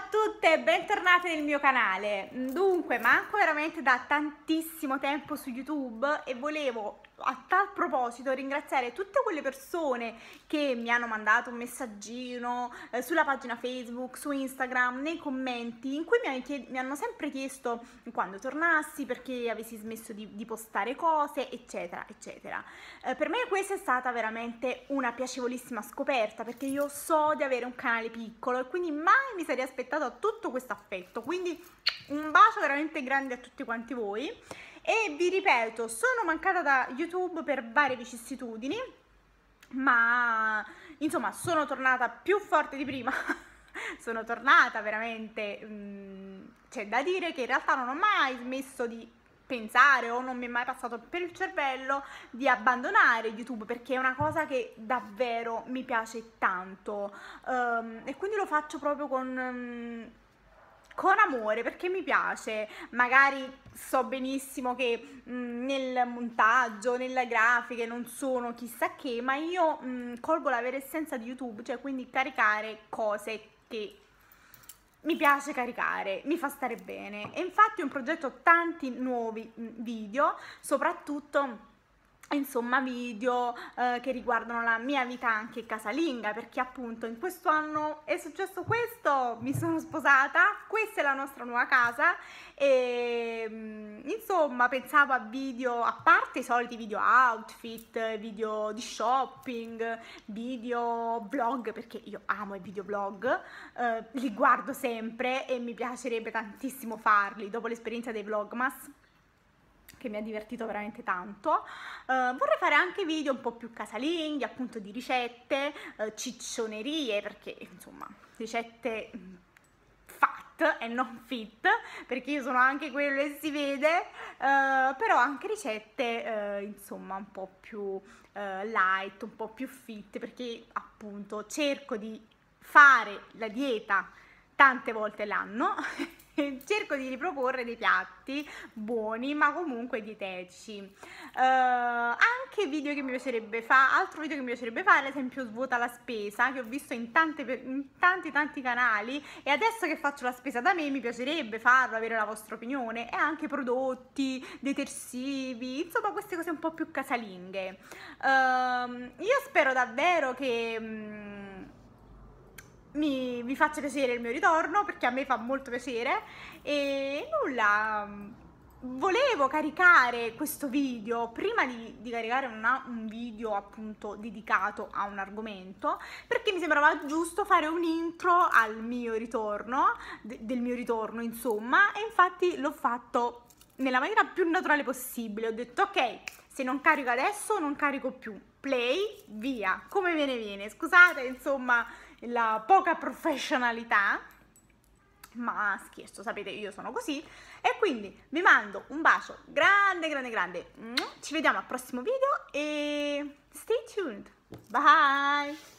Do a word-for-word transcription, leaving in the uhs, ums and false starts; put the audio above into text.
a tutte e bentornate nel mio canale. Dunque, manco veramente da tantissimo tempo su YouTube e volevo a tal proposito ringraziare tutte quelle persone che mi hanno mandato un messaggino eh, sulla pagina Facebook, su Instagram, nei commenti, in cui mi, hanno chied- mi hanno sempre chiesto quando tornassi, perché avessi smesso di, di postare cose, eccetera, eccetera. Eh, per me questa è stata veramente una piacevolissima scoperta, perché io so di avere un canale piccolo e quindi mai mi sarei aspettato tutto questo affetto. Quindi un bacio veramente grande a tutti quanti voi. E vi ripeto, sono mancata da YouTube per varie vicissitudini, ma insomma sono tornata più forte di prima. Sono tornata veramente, mh, c'è da dire che in realtà non ho mai smesso di pensare, o non mi è mai passato per il cervello di abbandonare YouTube, perché è una cosa che davvero mi piace tanto, um, e quindi lo faccio proprio con... Um, con amore, perché mi piace. Magari so benissimo che mh, nel montaggio, nelle grafiche non sono chissà che, ma io mh, colgo la vera essenza di YouTube, cioè quindi caricare cose che mi piace caricare, mi fa stare bene. E infatti ho in progetto tanti nuovi video, soprattutto insomma video eh, che riguardano la mia vita anche casalinga, perché appunto in questo anno è successo questo, mi sono sposata, questa è la nostra nuova casa e insomma pensavo a video, a parte i soliti video outfit, video di shopping, video vlog, perché io amo i video vlog, eh, li guardo sempre e mi piacerebbe tantissimo farli dopo l'esperienza dei vlogmas, che mi ha divertito veramente tanto. Uh, vorrei fare anche video un po' più casalinghi, appunto di ricette, uh, ciccionerie, perché insomma ricette fat e non fit, perché io sono anche quello che si vede, uh, però anche ricette uh, insomma un po' più uh, light, un po' più fit, perché appunto cerco di fare la dieta tante volte l'anno. Cerco di riproporre dei piatti buoni ma comunque dietetici. Uh, anche video che mi piacerebbe fare, altro video che mi piacerebbe fare, ad esempio svuota la spesa, che ho visto in, tante, in tanti tanti canali, e adesso che faccio la spesa da me mi piacerebbe farlo, avere la vostra opinione, e anche prodotti, detersivi, insomma queste cose un po' più casalinghe. Uh, io spero davvero che... Mh, Mi, vi faccia piacere il mio ritorno, perché a me fa molto piacere. E nulla, volevo caricare questo video prima di, di caricare una, un video appunto dedicato a un argomento, perché mi sembrava giusto fare un intro al mio ritorno, de, del mio ritorno insomma, e infatti l'ho fatto nella maniera più naturale possibile. Ho detto ok, se non carico adesso non carico più, play, via, come viene viene. Scusate insomma la poca professionalità, ma scherzo, sapete io sono così. E quindi vi mando un bacio grande grande grande, ci vediamo al prossimo video e stay tuned, bye.